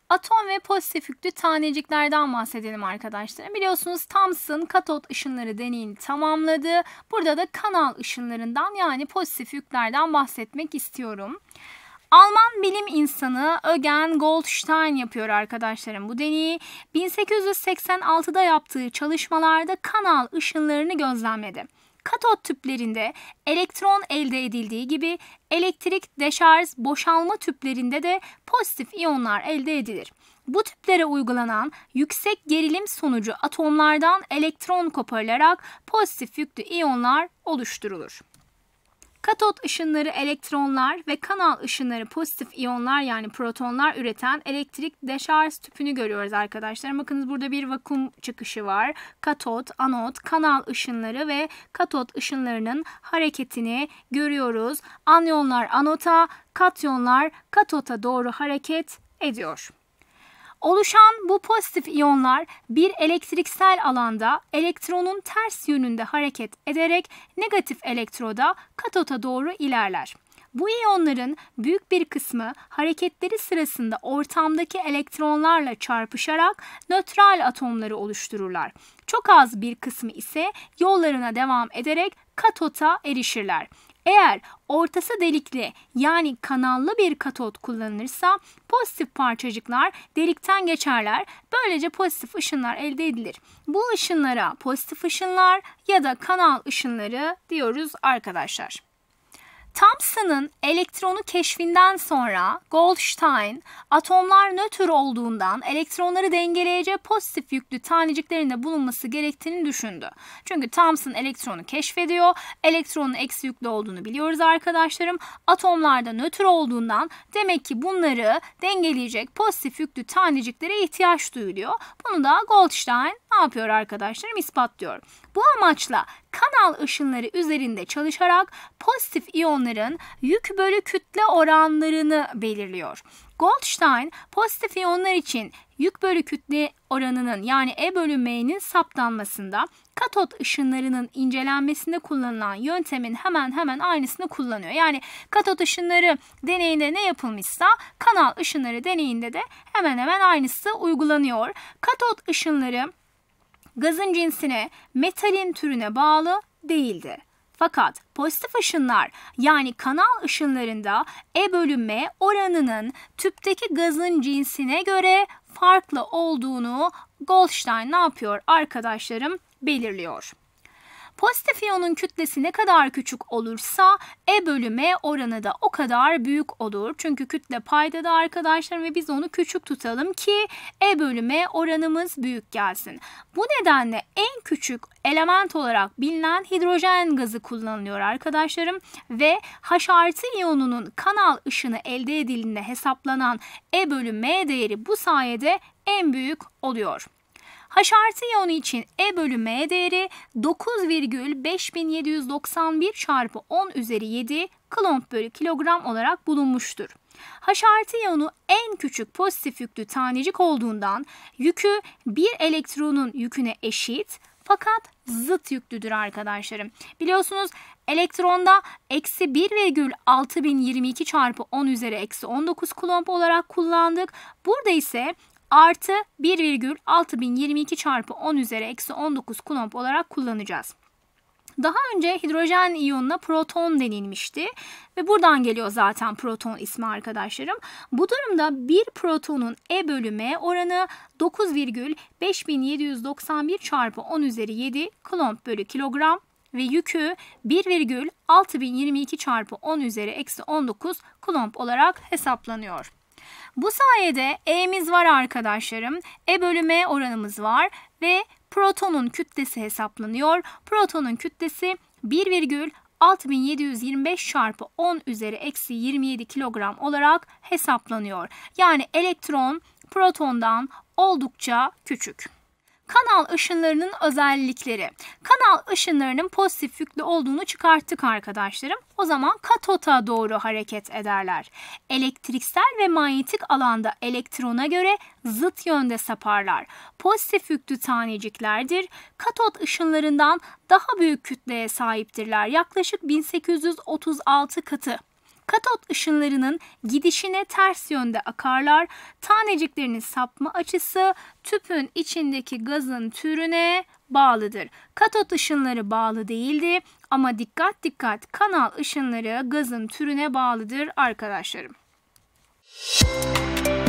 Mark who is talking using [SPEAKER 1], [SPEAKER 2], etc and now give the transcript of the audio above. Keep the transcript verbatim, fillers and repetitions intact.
[SPEAKER 1] Atom ve pozitif yüklü taneciklerden bahsedelim arkadaşlar. Biliyorsunuz Thomson katot ışınları deneyini tamamladı. Burada da kanal ışınlarından yani pozitif yüklerden bahsetmek istiyorum. Alman bilim insanı Eugen Goldstein yapıyor arkadaşlarım bu deneyi. bin sekiz yüz seksen altıda yaptığı çalışmalarda kanal ışınlarını gözlemledi. Katot tüplerinde elektron elde edildiği gibi elektrik deşarj boşalma tüplerinde de pozitif iyonlar elde edilir. Bu tüplere uygulanan yüksek gerilim sonucu atomlardan elektron koparılarak pozitif yüklü iyonlar oluşturulur. Katot ışınları elektronlar ve kanal ışınları pozitif iyonlar yani protonlar üreten elektrik deşarj tüpünü görüyoruz arkadaşlar. Bakınız burada bir vakum çıkışı var. Katot, anot, kanal ışınları ve katot ışınlarının hareketini görüyoruz. Anyonlar anota, katyonlar katota doğru hareket ediyor. Oluşan bu pozitif iyonlar bir elektriksel alanda elektronun ters yönünde hareket ederek negatif elektroda katota doğru ilerler. Bu iyonların büyük bir kısmı hareketleri sırasında ortamdaki elektronlarla çarpışarak nötral atomları oluştururlar. Çok az bir kısmı ise yollarına devam ederek katota erişirler. Eğer ortası delikli yani kanallı bir katot kullanılırsa pozitif parçacıklar delikten geçerler. Böylece pozitif ışınlar elde edilir. Bu ışınlara pozitif ışınlar ya da kanal ışınları diyoruz arkadaşlar. Thomson'ın elektronu keşfinden sonra Goldstein atomlar nötr olduğundan elektronları dengeleyecek pozitif yüklü taneciklerinde bulunması gerektiğini düşündü. Çünkü Thomson elektronu keşfediyor. Elektronun eksi yüklü olduğunu biliyoruz arkadaşlarım. Atomlarda nötr olduğundan demek ki bunları dengeleyecek pozitif yüklü taneciklere ihtiyaç duyuluyor. Bunu da Goldstein ne yapıyor arkadaşlarım? İspatlıyor. Bu amaçla kanal ışınları üzerinde çalışarak pozitif iyonların yük bölü kütle oranlarını belirliyor. Goldstein pozitif iyonlar için yük bölü kütle oranının yani E bölü M'nin saptanmasında katot ışınlarının incelenmesinde kullanılan yöntemin hemen hemen aynısını kullanıyor. Yani katot ışınları deneyinde ne yapılmışsa kanal ışınları deneyinde de hemen hemen aynısı uygulanıyor. Katot ışınları gazın cinsine, metalin türüne bağlı değildi. Fakat pozitif ışınlar yani kanal ışınlarında E bölü M oranının tüpteki gazın cinsine göre farklı olduğunu Goldstein ne yapıyor arkadaşlarım? Belirliyor. Pozitif iyonun kütlesi ne kadar küçük olursa E bölü M oranı da o kadar büyük olur. Çünkü kütle paydada arkadaşlar ve biz onu küçük tutalım ki E bölü M oranımız büyük gelsin. Bu nedenle en küçük element olarak bilinen hidrojen gazı kullanılıyor arkadaşlarım. Ve H artı iyonunun kanal ışını elde edildiğinde hesaplanan E bölü M değeri bu sayede en büyük oluyor. H artı iyonu için E bölü M değeri dokuz virgül beş bin yedi yüz doksan bir çarpı on üzeri yedi klomp bölü kilogram olarak bulunmuştur. H artı iyonu en küçük pozitif yüklü tanecik olduğundan yükü bir elektronun yüküne eşit fakat zıt yüklüdür arkadaşlarım. Biliyorsunuz elektronda eksi bir virgül altı bin yirmi iki çarpı on üzeri eksi on dokuz klomp olarak kullandık. Burada ise artı bir virgül altı bin yirmi iki çarpı on üzeri eksi on dokuz kulomb olarak kullanacağız. Daha önce hidrojen iyonuna proton denilmişti ve buradan geliyor zaten proton ismi arkadaşlarım. Bu durumda bir protonun E bölü M oranı dokuz virgül beş bin yedi yüz doksan bir çarpı on üzeri yedi klomb bölü kilogram ve yükü bir virgül altı bin yirmi iki çarpı on üzeri eksi on dokuz klomb olarak hesaplanıyor. Bu sayede E'miz var arkadaşlarım. E bölü M oranımız var ve protonun kütlesi hesaplanıyor. Protonun kütlesi bir virgül altı bin yedi yüz yirmi beş çarpı on üzeri eksi yirmi yedi kilogram olarak hesaplanıyor. Yani elektron protondan oldukça küçük. Kanal ışınlarının özellikleri. Kanal ışınlarının pozitif yüklü olduğunu çıkarttık arkadaşlarım. O zaman katota doğru hareket ederler. Elektriksel ve manyetik alanda elektrona göre zıt yönde saparlar. Pozitif yüklü taneciklerdir. Katot ışınlarından daha büyük kütleye sahiptirler. Yaklaşık bin sekiz yüz otuz altı katı. Katot ışınlarının gidişine ters yönde akarlar. Taneciklerinin sapma açısı tüpün içindeki gazın türüne bağlıdır. Katot ışınları bağlı değildir ama dikkat dikkat kanal ışınları gazın türüne bağlıdır arkadaşlarım.